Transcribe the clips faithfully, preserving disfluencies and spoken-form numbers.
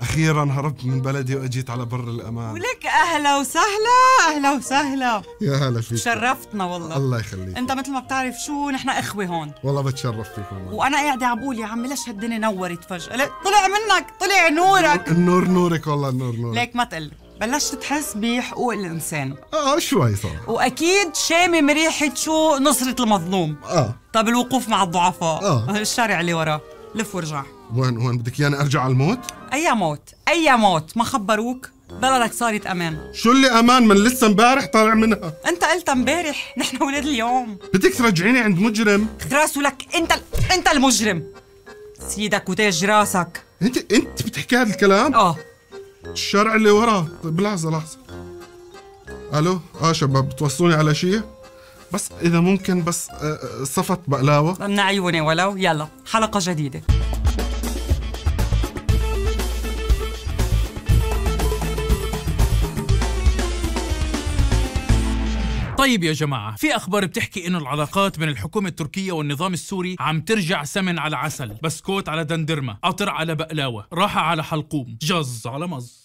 أخيرا هربت من بلدي وأجيت على بر الأمان. ولك أهلا وسهلا. أهلا وسهلا. يا هلا فيك. شرفتنا والله. الله يخليك. أنت مثل ما بتعرف شو نحن إخوة هون. والله بتشرف فيكم. وأنا قاعدة عم بقول يا عمي ليش هالدنيا نورت فجأة؟ طلع منك، طلع نورك. النور نورك والله، النور نورك. ليك ما تقل، بلشت تحس بحقوق الإنسان. آه شوي صراحة. وأكيد شامم ريحة شو؟ نصرة المظلوم. آه. طب الوقوف مع الضعفاء. آه. الشارع اللي وراه، لف وارجع. وين وين بدك إياني أرجع على الموت؟ أي موت؟ أي موت؟ ما خبروك؟ بلدك صارت أمان. شو اللي أمان؟ من لسه امبارح طالع منها. أنت قلت امبارح، نحن ولاد اليوم. بدك ترجعيني عند مجرم؟ راسه لك، أنت أنت المجرم. سيدك وتاج راسك. أنت أنت بتحكي هذا الكلام؟ آه. الشارع اللي وراه. طيب لحظة لحظة. ألو، آه شباب بتوصلوني على شيء؟ بس إذا ممكن بس آه صفت بقلاوة. من عيوني ولو. يلا حلقة جديدة. طيب يا جماعة، في أخبار بتحكي إنه العلاقات بين الحكومة التركية والنظام السوري عم ترجع سمن على عسل، بسكوت على دندرمة، قطر على بقلاوة، راحة على حلقوم، جز على مز.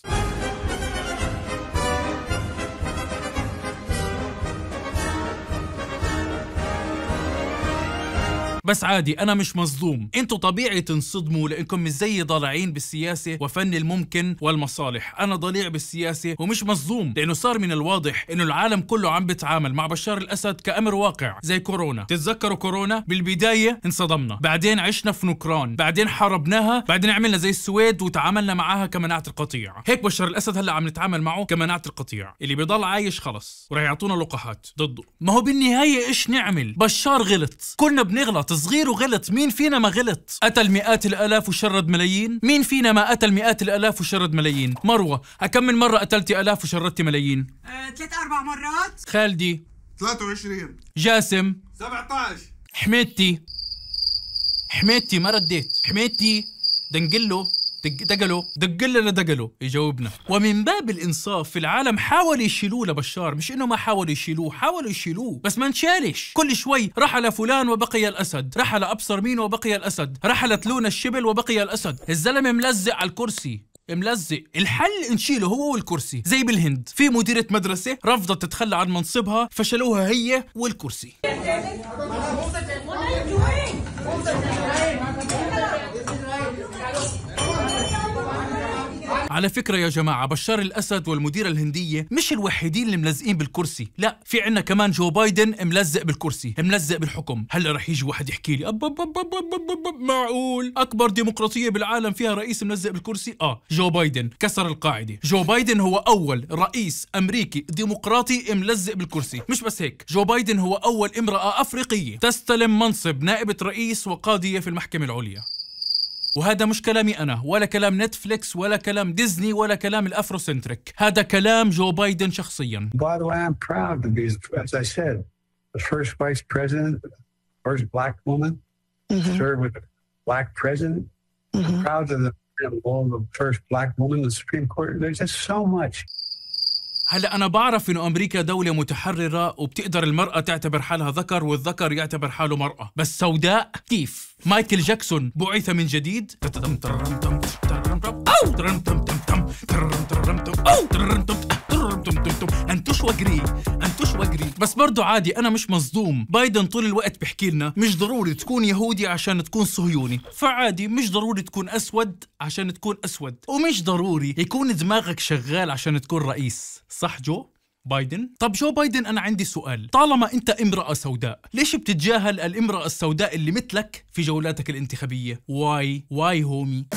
بس عادي، أنا مش مصدوم، انتوا طبيعي تنصدموا لأنكم مش زي ضالعين بالسياسة وفن الممكن والمصالح. أنا ضليع بالسياسة ومش مصدوم، لأنه صار من الواضح إنه العالم كله عم بيتعامل مع بشار الأسد كأمر واقع زي كورونا. تتذكروا كورونا؟ بالبداية انصدمنا، بعدين عشنا في نكران، بعدين حاربناها، بعدين عملنا زي السويد وتعاملنا معاها كمناعة القطيع. هيك بشار الأسد هلا عم نتعامل معه كمناعة القطيع، اللي بيضل عايش خلص ورح يعطونا لقاحات ضده. ما هو بالنهاية إيش نعمل؟ بشار غلط، كلنا بنغلط، صغير وغلط، مين فينا ما غلط؟ قتل مئات الآلاف وشرد ملايين؟ مين فينا ما قتل مئات الآلاف وشرد ملايين؟ مروة، كم من مرة قتلتي آلاف وشردتي ملايين؟ أه، ثلاث أربع مرات. خالدي ثلاثة وعشرين. جاسم سبعة عشر. حميدتي حميدتي ما رديت. حميدتي دنقله دقله دقله لدقله يجاوبنا. ومن باب الانصاف في العالم حاولوا يشيلوه لبشار، مش انه ما حاولوا يشيلوه، حاولوا يشيلوه بس ما انشالش. كل شوي رحل فلان وبقي الاسد، رحل ابصر مين وبقي الاسد، رحلت لون الشبل وبقي الاسد. الزلمه ملزق على الكرسي، ملزق. الحل نشيله هو والكرسي. زي بالهند في مديرة مدرسة رفضت تتخلى عن منصبها، فشلوها هي والكرسي. على فكرة يا جماعة، بشار الأسد والمديرة الهندية مش الوحيدين اللي ملزقين بالكرسي، لا، في عنا كمان جو بايدن ملزق بالكرسي، ملزق بالحكم. هلا رح يجي واحد يحكي لي أب أب أب أب أب أب أب معقول أكبر ديمقراطية بالعالم فيها رئيس ملزق بالكرسي؟ آه، جو بايدن كسر القاعدة. جو بايدن هو أول رئيس أمريكي ديمقراطي ملزق بالكرسي. مش بس هيك، جو بايدن هو أول امرأة أفريقية تستلم منصب نائبة رئيس وقاضية في المحكمة العليا. وهذا مش كلامي أنا، ولا كلام نتفليكس، ولا كلام ديزني، ولا كلام الأفروسنتريك، هذا كلام جو بايدن شخصياً. By the way, I'm proud to be, as I said, the first vice president, first black woman to mm-hmm. serve with a black president. Mm-hmm. I'm proud of the role of the first black woman in the Supreme Court. There's just so much. هلا أنا بعرف إنه أمريكا دولة متحررة وبتقدر المرأة تعتبر حالها ذكر والذكر يعتبر حاله مرأة، بس سوداء كيف؟ مايكل جاكسون بعث من جديد؟ انتوش وقري انتوش وقري. بس برضو عادي، أنا مش مصدوم. بايدن طول الوقت بحكي لنا مش ضروري تكون يهودي عشان تكون صهيوني، فعادي مش ضروري تكون أسود عشان تكون أسود، ومش ضروري يكون دماغك شغال عشان تكون رئيس، صح جو بايدن؟ طب جو بايدن، أنا عندي سؤال، طالما أنت امرأة سوداء ليش بتتجاهل الامرأة السوداء اللي مثلك في جولاتك الانتخابية؟ واي واي هومي؟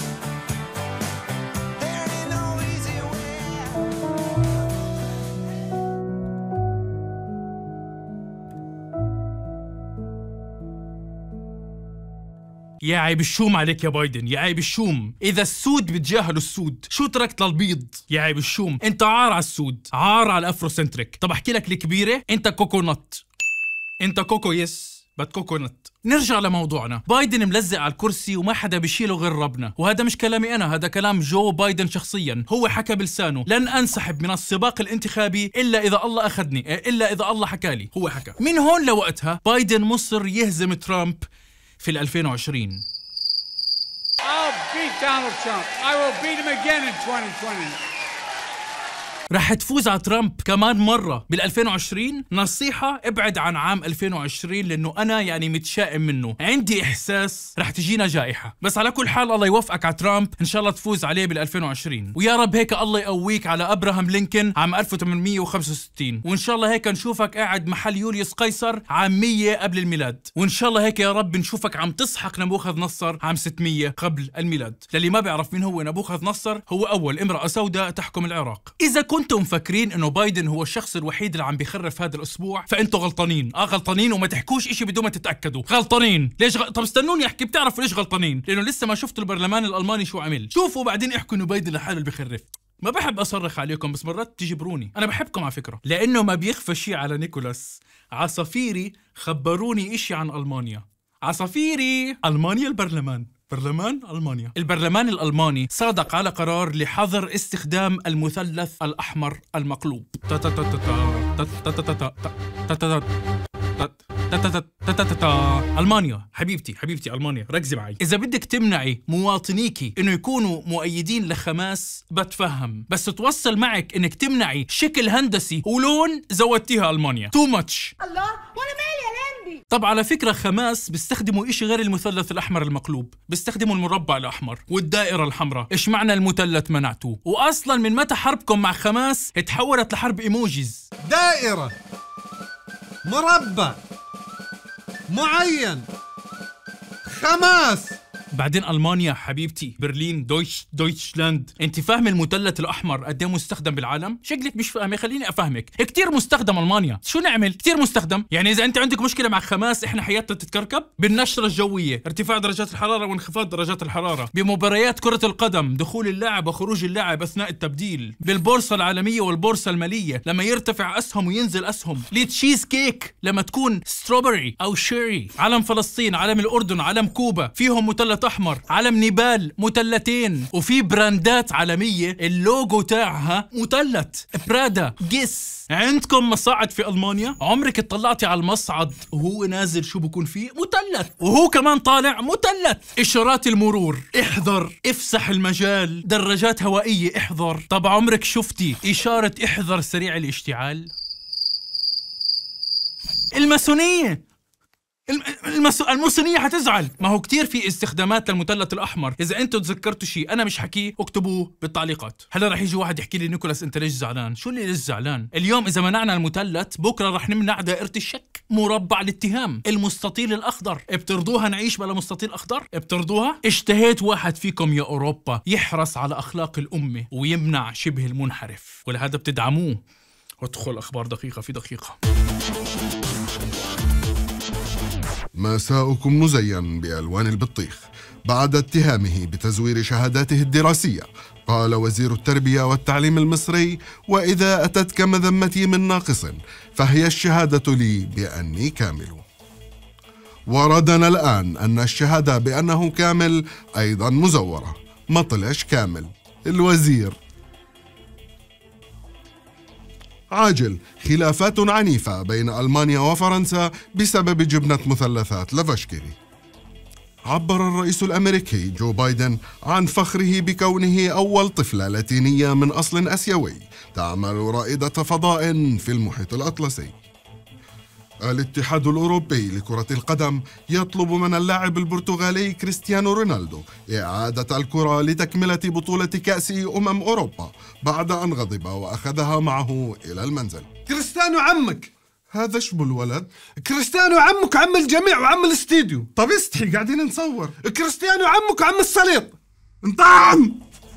يا عيب الشوم عليك يا بايدن، يا عيب الشوم. إذا السود بتجاهلوا السود، شو تركت للبيض؟ يا عيب الشوم، أنت عار على السود، عار على الأفروسنتريك. طب أحكي لك الكبيرة، أنت كوكونات، أنت كوكو يس بات كوكونات. نرجع لموضوعنا. بايدن ملزق على الكرسي وما حدا بيشيله غير ربنا، وهذا مش كلامي أنا، هذا كلام جو بايدن شخصيا. هو حكى بلسانه لن أنسحب من السباق الانتخابي إلا إذا الله أخذني، إلا إذا الله حكالي. هو حكى. من هون لوقتها بايدن مصر يهزم ترامب في ألفين وعشرين. beat Donald Trump. I will beat him again in twenty twenty. رح تفوز على ترامب كمان مرة بال ألفين وعشرين. نصيحة ابعد عن عام ألفين وعشرين لأنه أنا يعني متشائم منه، عندي إحساس رح تجينا جائحة. بس على كل حال الله يوفقك على ترامب، إن شاء الله تفوز عليه بال ألفين وعشرين، ويا رب هيك الله يقويك على أبراهام لينكولن عام ألف وثمانمية وخمسة وستين، وإن شاء الله هيك نشوفك قاعد محل يوليوس قيصر عام مية قبل الميلاد، وإن شاء الله هيك يا رب نشوفك عم تسحق نبوخذ نصر عام ستمية قبل الميلاد. للي ما بيعرف مين هو نبوخذ نصر، هو أول امرأة سوداء تحكم العراق. إذا كنتم مفكرين انه بايدن هو الشخص الوحيد اللي عم بيخرف هذا الاسبوع، فانتوا غلطانين. اه غلطانين، وما تحكوش اشي بدون ما تتاكدوا. غلطانين. ليش غ... طب استنوني احكي، بتعرفوا ليش غلطانين؟ لانه لسه ما شفتوا البرلمان الالماني شو عمل. شوفوا بعدين احكوا انه بايدن لحاله اللي بيخرف. ما بحب اصرخ عليكم بس مرات تجبروني. انا بحبكم على فكره، لانه ما بيخفى شيء على نيكولاس. عصافيري خبروني اشي عن المانيا. عصافيري المانيا البرلمان برلمان ألمانيا. البرلمان الألماني صادق على قرار لحظر استخدام المثلث الأحمر المقلوب. ألمانيا حبيبتي حبيبتي ألمانيا، ركزي معي. إذا بدك تمنعي مواطنيكي إنه يكونوا مؤيدين لخماس بتفهم، بس توصل معك إنك تمنعي شكل هندسي ولون زودتيها ألمانيا. تو ماتش. الله، وأنا مالي يا لمبي؟ طب على فكرة خماس بيستخدموا إشي غير المثلث الأحمر المقلوب، بيستخدموا المربع الأحمر والدائرة الحمراء. إيش معنى المثلث منعتوه؟ وأصلا من متى حربكم مع خماس اتحولت لحرب إيموجيز؟ دائرة، مربع معين، خماس. بعدين ألمانيا حبيبتي، برلين، دويتش دويتشلاند. انت فاهم المثلث الأحمر قد ايه مستخدم بالعالم؟ شكلك مش فاهمه، خليني افهمك. كتير مستخدم ألمانيا. شو نعمل؟ كتير مستخدم. يعني اذا انت عندك مشكله مع خماس احنا حياتنا تتكركب. بالنشره الجويه، ارتفاع درجات الحراره وانخفاض درجات الحراره، بمباريات كره القدم، دخول اللاعب وخروج اللاعب اثناء التبديل، بالبورصه العالميه والبورصه الماليه لما يرتفع اسهم وينزل اسهم، للتشيز كيك لما تكون ستروبري او شيري، علم فلسطين، علم الاردن، علم كوبا فيهم مثلث احمر، علم نيبال مثلثين، وفي براندات عالميه اللوجو تاعها مثلث. برادا، جيس. عندكم مصاعد في المانيا؟ عمرك اطلعتي على المصعد وهو نازل شو بكون فيه؟ مثلث. وهو كمان طالع مثلث. اشارات المرور، احذر، افسح المجال، دراجات هوائيه، احذر. طب عمرك شفتي اشاره احذر سريع الاشتعال؟ الماسونيه، المس... الماسونية حتزعل. ما هو كتير في استخدامات للمثلث الأحمر. إذا أنتوا تذكرتوا شيء أنا مش حكيه اكتبوه بالتعليقات. هلا رح يجي واحد يحكي لي نيكولاس أنت ليش زعلان؟ شو اللي ليش زعلان؟ اليوم إذا منعنا المثلث بكرة رح نمنع دائرة الشك، مربع الاتهام، المستطيل الأخضر. بترضوها نعيش بلا مستطيل أخضر؟ بترضوها؟ اشتهيت واحد فيكم يا أوروبا يحرص على أخلاق الأمة ويمنع شبه المنحرف، ولهذا بتدعموه. وادخل أخبار دقيقة في دقيقة. مساؤكم مزين بألوان البطيخ بعد اتهامه بتزوير شهاداته الدراسية. قال وزير التربية والتعليم المصري: وإذا أتتك مذمتي من ناقص فهي الشهادة لي بأني كامل. وردنا الآن أن الشهادة بأنه كامل أيضا مزورة، ما طلعش كامل الوزير. عاجل: خلافات عنيفة بين ألمانيا وفرنسا بسبب جبنة مثلثات لافاشكري. عبر الرئيس الأمريكي جو بايدن عن فخره بكونه أول طفلة لاتينية من أصل آسيوي تعمل رائدة فضاء في المحيط الأطلسي. الاتحاد الأوروبي لكرة القدم يطلب من اللاعب البرتغالي كريستيانو رونالدو إعادة الكرة لتكملة بطولة كأس أمم أوروبا بعد أن غضب وأخذها معه إلى المنزل. كريستيانو عمك. هذا شبو الولد؟ كريستيانو عمك وعم الجميع وعم الاستديو. طب استحي قاعدين نصور. كريستيانو عمك وعم السليط. انطعم.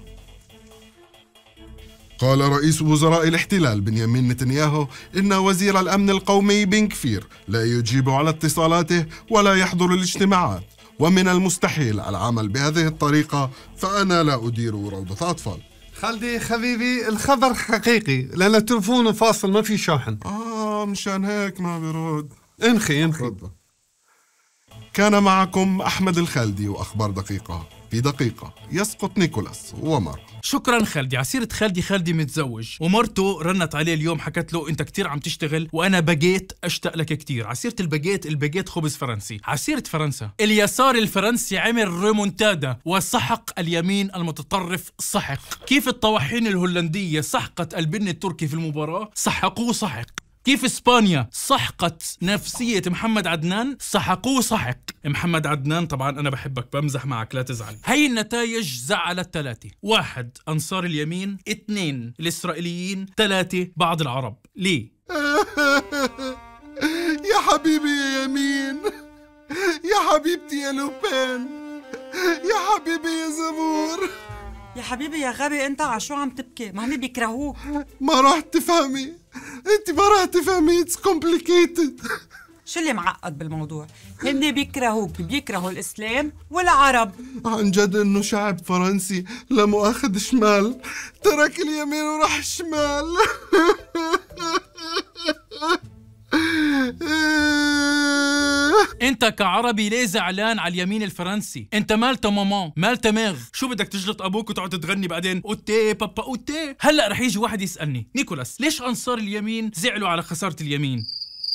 قال رئيس وزراء الاحتلال بنيامين نتنياهو إن وزير الأمن القومي بن كفير لا يجيب على اتصالاته ولا يحضر الاجتماعات، ومن المستحيل العمل بهذه الطريقة، فأنا لا أدير روضة أطفال. خالدي حبيبي الخبر حقيقي لأن تلفونه فاصل ما في شاحن. آه مشان هيك ما برد. انخي انخي. كان معكم أحمد الخالدي وأخبار دقيقة. في دقيقة يسقط نيكولاس ومر. شكرا خالدي. عسيرة خالدي، خالدي متزوج ومرته رنت عليه اليوم حكت له انت كتير عم تشتغل وانا بقيت اشتاق لك كتير. عسيرة الباجيت، الباجيت خبز فرنسي. عسيرة فرنسا، اليسار الفرنسي عمل ريمونتادا وسحق اليمين المتطرف سحق. كيف الطواحين الهولندية سحقت البن التركي في المباراة؟ سحقوه سحق. كيف اسبانيا سحقت نفسية محمد عدنان؟ سحقوه سحق. محمد عدنان طبعا انا بحبك، بمزح معك لا تزعل. هاي النتائج زعلت ثلاثة: واحد انصار اليمين، اثنين الاسرائيليين، ثلاثة بعض العرب. ليه؟ يا حبيبي يا يمين، يا حبيبتي يا لوبان، يا حبيبي يا زبور. يا حبيبي يا غبي انت، عشو عم تبكي؟ ما هني بيكرهوك. ما راح تفهمي، انت ما راح تفهمي. اتس كومبليكيتد. شو اللي معقد بالموضوع؟ هن بيكرهوك، بيكرهوا الاسلام والعرب. عن جد انه شعب فرنسي لا مؤاخذ شمال ترك اليمين وراح الشمال. انت كعربي ليه زعلان على اليمين الفرنسي؟ انت مالتا ماما، مالتا ماغ، شو بدك تجلط ابوك وتقعد تغني بعدين اوتي بابا اوتي؟ هلا رح يجي واحد يسالني نيكولاس ليش انصار اليمين زعلوا على خساره اليمين؟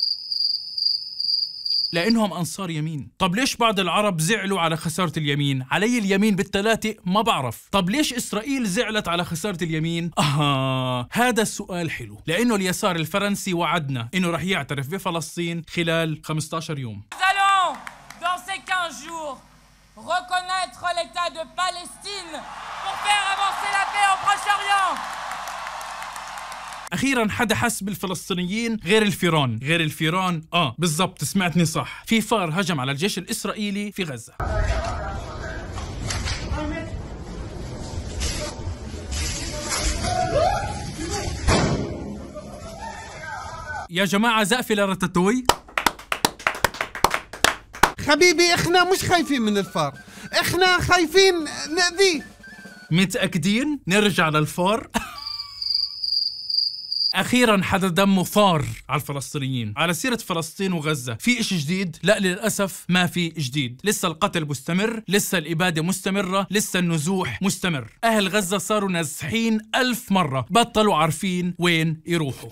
لانهم انصار يمين. طب ليش بعض العرب زعلوا على خساره اليمين؟ علي اليمين بالثلاثه ما بعرف. طب ليش اسرائيل زعلت على خساره اليمين؟ اها هذا السؤال حلو، لانه اليسار الفرنسي وعدنا انه رح يعترف بفلسطين خلال خمسة عشر يوم. Dans ces quinze jours, reconnaître l'État de Palestine pour faire avancer la paix au Proche-Orient. أخيراً حدا حس بالفلسطينيين غير الفيران. غير الفيران آه بالضبط سمعتني صح، في فار هجم على الجيش الإسرائيلي في غزة. يا جماعة زقفة لرتاتوي. حبيبي احنا مش خايفين من الفار، احنا خايفين نأذيه. متأكدين؟ نرجع للفار. أخيراً حدا دمه فار على الفلسطينيين. على سيرة فلسطين وغزة، في إشي جديد؟ لا للأسف ما في جديد. لسه القتل مستمر، لسه الإبادة مستمرة، لسه النزوح مستمر. أهل غزة صاروا نازحين ألف مرة، بطلوا عارفين وين يروحوا.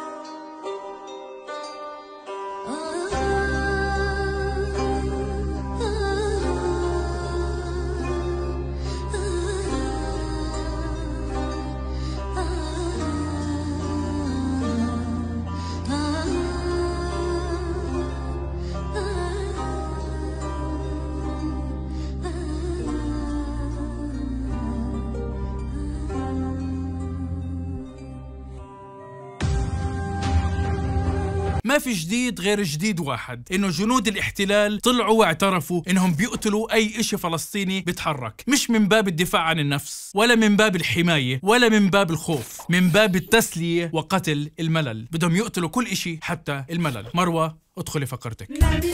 ما في جديد غير جديد واحد، انه جنود الاحتلال طلعوا واعترفوا انهم بيقتلوا اي اشي فلسطيني بيتحرك، مش من باب الدفاع عن النفس ولا من باب الحماية ولا من باب الخوف، من باب التسلية وقتل الملل. بدهم يقتلوا كل اشي حتى الملل. مروة ادخلي فقرتك.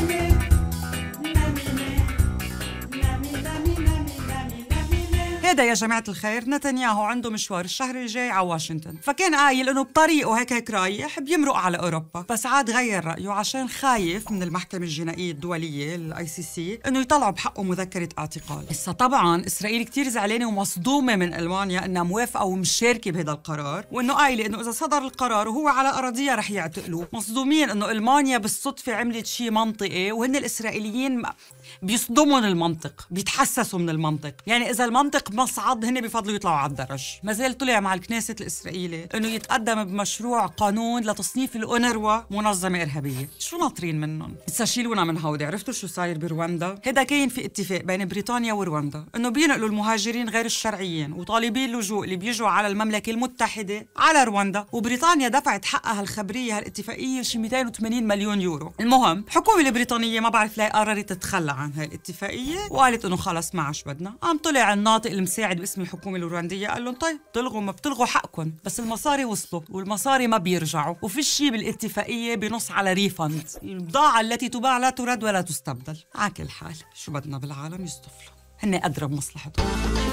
هيدا يا جماعة الخير نتنياهو عنده مشوار الشهر الجاي على واشنطن، فكان قايل انه بطريقه هيك هيك رايح بيمرق على اوروبا، بس عاد غير رايه عشان خايف من المحكمة الجنائية الدولية الاي سي سي انه يطلعوا بحقه مذكرة اعتقال. هسا طبعا اسرائيل كتير زعلانة ومصدومة من المانيا انها موافقة ومشاركة بهذا القرار، وانه قايلة انه اذا صدر القرار وهو على ارضية رح يعتقلوه. مصدومين انه المانيا بالصدفة عملت شيء منطقي، وهن الاسرائيليين بيصدمون المنطق، بيتحسسوا من المنطق، يعني اذا المنطق مصعد هن بفضلوا يطلعوا على الدرج. ما زال طلع مع الكنيسة الإسرائيلي إنه يتقدم بمشروع قانون لتصنيف الأونروا منظمة إرهابية. شو ناطرين منهم؟ هسا شيلونا من هودي. عرفتوا شو صاير برواندا؟ هيدا كاين في اتفاق بين بريطانيا ورواندا إنه بينقلوا المهاجرين غير الشرعيين وطالبي اللجوء اللي بيجوا على المملكة المتحدة على رواندا، وبريطانيا دفعت حقها الخبرية هالاتفاقية شي مئتين وثمانين مليون يورو. المهم الحكومة البريطانية ما بعرف ليه قررت تتخلى عن هاي الاتفاقية وقالت إنه خلص ما عادش بدنا. قام طلع الناطق المساعد باسم الحكومة الرواندية قال لهم طيب تلغوا ما بتلغوا حقكم، بس المصاري وصلوا والمصاري ما بيرجعوا، وفي شيء بالاتفاقية بنص على ريفند، البضاعة التي تباع لا ترد ولا تستبدل. عاكل الحال، شو بدنا بالعالم يصطفلوا، هن أدرى بمصلحتهم.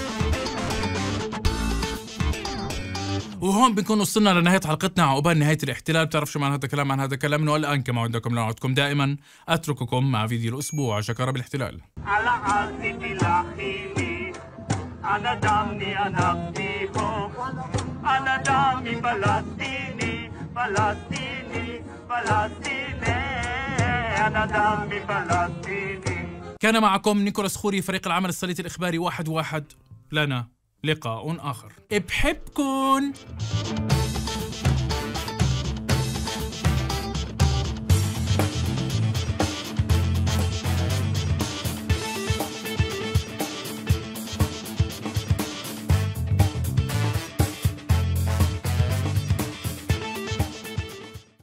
وهون بنكون وصلنا لنهاية حلقتنا عقبال نهاية الاحتلال. بتعرف شو معنى هذا الكلام؟ عن هذا الكلام والآن كما عندكم لنعدكم دائما أترككم مع فيديو الأسبوع. شكرا بالاحتلال. على عاصف الأخيل أنا دمي أنقيه أنا دمي فلسطيني فلسطيني فلسطيني أنا دمي فلسطيني. كان معكم نيكولاس خوري، فريق العمل السليط الإخباري واحد واحد. لنا لقاء آخر. بحبكن.